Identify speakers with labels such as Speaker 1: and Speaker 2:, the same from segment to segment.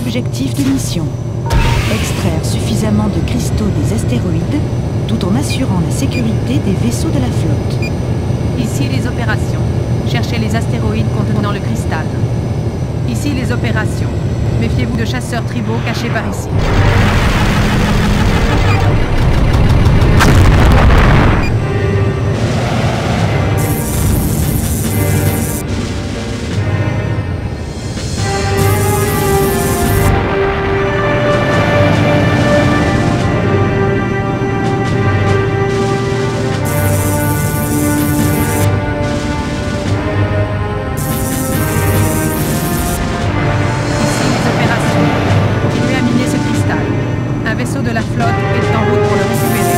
Speaker 1: objectif de mission. Extraire suffisamment de cristaux des astéroïdes, tout en assurant la sécurité des vaisseaux de la flotte.
Speaker 2: Ici les opérations. Cherchez les astéroïdes contenant le cristal. Ici les opérations. Méfiez-vous de chasseurs tribaux cachés par ici. Un vaisseau de la flotte est en route pour le récupérer.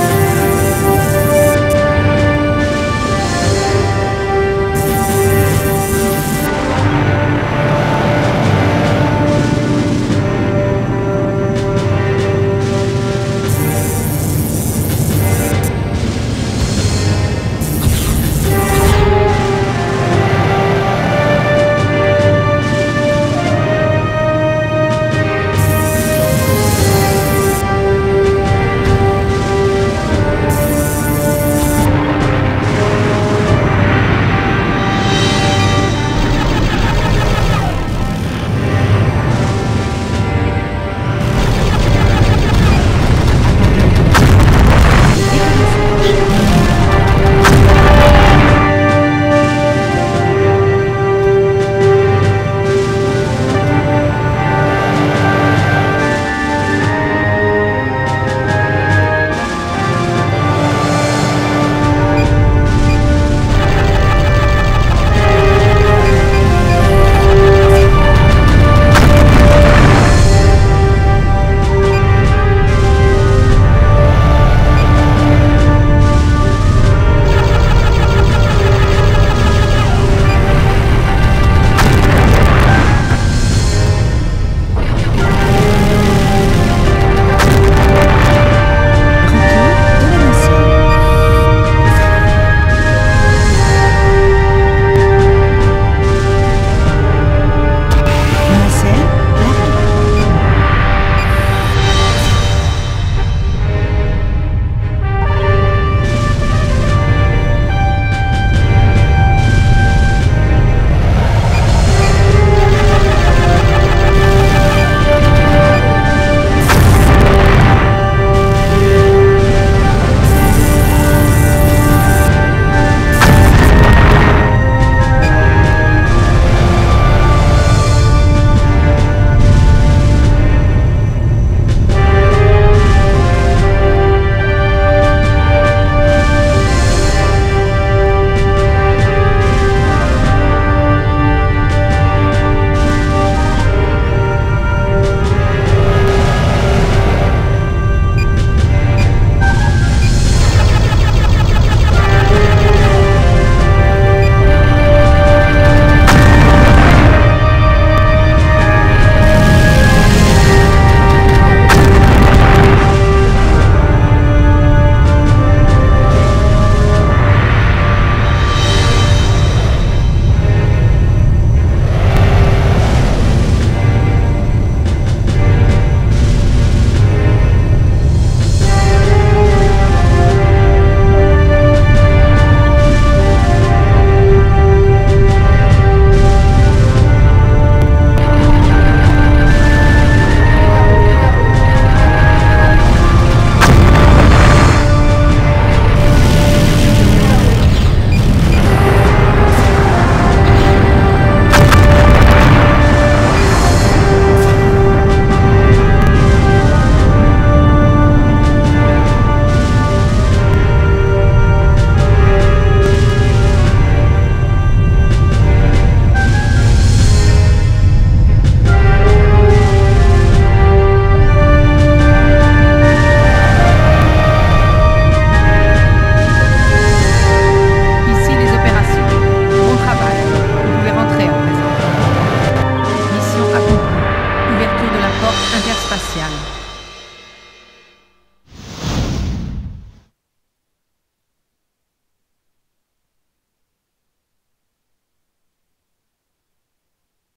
Speaker 2: interspatiale.